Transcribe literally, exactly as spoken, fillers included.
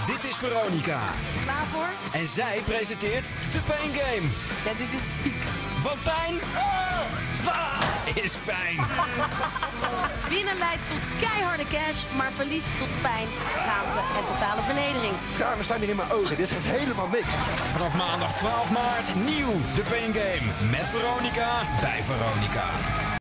Dit is Veronica. Klaar voor? En zij presenteert de Pain Game. Ja, dit is ziek. Van pijn? Ah, is fijn. Winnen leidt tot keiharde cash, maar verlies tot pijn, schaamte en totale vernedering. Tranen staan hier in mijn ogen. Dit is echt helemaal niks. Vanaf maandag twaalf maart nieuw de Pain Game. Met Veronica bij Veronica.